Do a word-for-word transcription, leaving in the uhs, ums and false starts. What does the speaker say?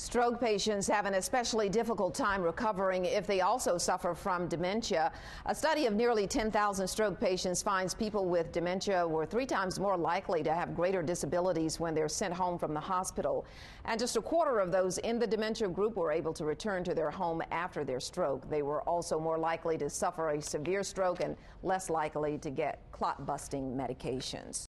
Stroke patients have an especially difficult time recovering if they also suffer from dementia. A study of nearly ten thousand stroke patients finds people with dementia were three times more likely to have greater disabilities when they're sent home from the hospital. And just a quarter of those in the dementia group were able to return to their home after their stroke. They were also more likely to suffer a severe stroke and less likely to get clot-busting medications.